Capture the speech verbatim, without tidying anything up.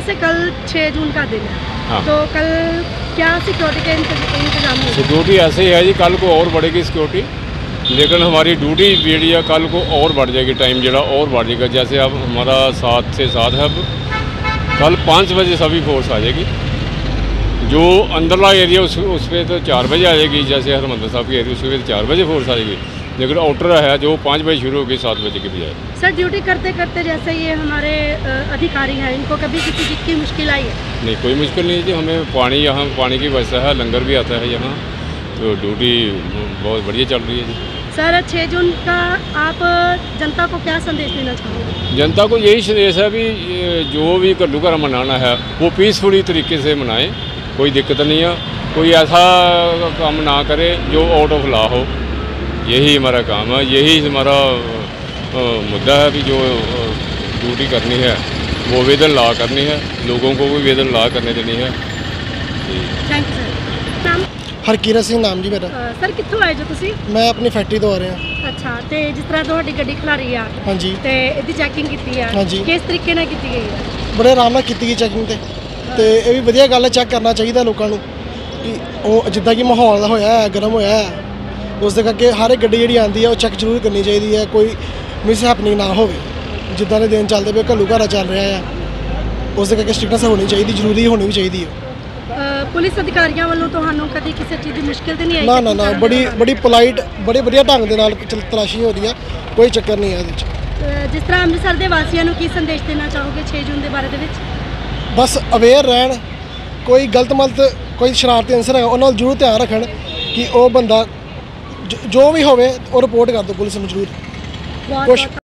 जैसे कल छः जून का दिन है, हाँ। तो कल क्या सिक्योरिटी के इंतजाम होंगे? सिक्योरिटी ऐसे ही है जी, कल को और बढ़ेगी सिक्योरिटी, लेकिन हमारी ड्यूटी जी है कल को और बढ़ जाएगी, टाइम जरा और बढ़ जाएगा। जैसे अब हमारा सात से सात है, अब कल पाँच बजे सभी फोर्स आ जाएगी। जो अंदरला एरिया उस उस पर तो चार बजे आ जाएगी, जैसे हरमंदर साहब की एरिया उस पर चार बजे फोर्स आ जाएगी, लेकिन आउटर है जो पाँच बजे शुरू होगी सात बजे के बजाय। सर ड्यूटी करते करते जैसे ये हमारे अधिकारी हैं, इनको कभी किसी चीज़ की मुश्किल आई है? नहीं, कोई मुश्किल नहीं जी, हमें पानी यहाँ पानी की व्यवस्था है, लंगर भी आता है यहाँ, तो ड्यूटी बहुत बढ़िया चल रही है जी। सर छः जून का आप जनता को क्या संदेश देना चाहोगे? जनता को यही संदेश है भी जो भी घल्लू घर मनाना है वो पीसफुली तरीके से मनाएं, कोई दिक्कत नहीं है, कोई ऐसा काम ना करे जो आउट ऑफ लॉ हो। यही हमारा काम है, यही हमारा मुद्दा है भी जो ड्यूटी करनी है वो वेदन ला करनी है, लोगों को भी वेदन ला करने देनी है। Thank you sir. नाम? हरकीरत सिंह नाम जी मेरा। सर कित्थों आए जो तुसी? मैं अपनी फैक्ट्री तो आ रहा। अच्छा, तो जिस तरह ਤੁਹਾਡੀ ਗੱਡੀ ਖਲਾਰੀ ਆ, हाँ जी, ਤੇ ਇਹਦੀ ਚੈਕਿੰਗ ਕੀਤੀ ਆ, हाँ जी, ਕਿਸ ਤਰੀਕੇ ਨਾਲ ਕੀਤੀ ਗਈ ਹੈ? ਬੜੇ ਆਰਾਮ ਨਾਲ ਕੀਤੀ ਗਈ ਚੈਕਿੰਗ ਤੇ ਤੇ ਇਹ ਵੀ ਵਧੀਆ ਗੱਲ ਹੈ, ਚੈੱਕ ਕਰਨਾ ਚਾਹੀਦਾ ਲੋਕਾਂ ਨੂੰ ਕਿ ਉਹ ਜਿੱਦਾਂ ਕਿ ਮਾਹੌਲ ਹੋਇਆ ਹੈ, ਗਰਮ ਹੋਇਆ ਹੈ, ਉਸ ਦੇ ਕਰਕੇ ਹਰ ਇੱਕ ਗੱਡੀ ਜਿਹੜੀ ਆਉਂਦੀ ਹੈ ਉਹ ਚੈੱਕ ਜ਼ਰੂਰ ਕਰਨੀ ਚਾਹੀਦੀ ਹੈ, ਕੋਈ ਮਿਸ ਹੈਪਨਿੰਗ ਨਾ ਹੋਵੇ। ਜਿੱਦਾਂ ਦੇ ਦਿਨ ਚੱਲਦੇ ਪਏ, ਘੱਲੂ ਘਾਰਾ ਚੱਲ ਰਿਹਾ ਆ, ਉਸ ਦੇ ਕਰਕੇ ਸਟ੍ਰਿਕਨੈਸ ਹੋਣੀ ਚਾਹੀਦੀ, ਜ਼ਰੂਰੀ ਹੋਣੀ ਵੀ ਚਾਹੀਦੀ ਹੈ। ਪੁਲਿਸ ਅਧਿਕਾਰੀਆਂ ਵੱਲੋਂ ਤੁਹਾਨੂੰ ਕਦੀ ਕਿਸੇ ਚੀਜ਼ ਦੀ ਮੁਸ਼ਕਿਲ ਤੇ ਨਹੀਂ ਆਈ? ਨਾ ਨਾ ਨਾ, ਬੜੀ ਬੜੀ ਪੋਲਾਈਟ, ਬੜੇ ਵਧੀਆ ਢੰਗ ਦੇ ਨਾਲ ਤਲਾਸ਼ੀ ਹੋ ਰਹੀ ਹੈ, ਕੋਈ ਚੱਕਰ ਨਹੀਂ ਹੈ ਇਹਦੇ ਵਿੱਚ। ਜਿਸ ਤਰ੍ਹਾਂ ਅੰਮ੍ਰਿਤਸਰ ਦੇ ਵਾਸੀਆਂ ਨੂੰ ਕੀ ਸੰਦੇਸ਼ ਦੇਣਾ ਚਾਹੋਗੇ ਛੇ ਜੂਨ ਦੇ ਬਾਰੇ ਦੇ ਵਿੱਚ? ਬਸ ਅਵੇਅਰ ਰਹਿਣ, ਕੋਈ ਗਲਤ ਮਲਤ ਕੋਈ ਸ਼ਰਾਰਤੀ ਅਨਸਰ ਹੈ ਉਹਨਾਂ ਨਾਲ ਜ਼ਰੂਰ ਧਿਆਨ ਰੱਖਣ ਕਿ ਉਹ ਬੰਦਾ ਜੋ ਵੀ ਹੋਵੇ ਉਹ ਰਿਪੋਰਟ ਕਰ ਦਿਓ ਪੁਲਿਸ ਨੂੰ ਜ਼ਰੂਰ। ਬਹੁਤ ਕੁਛ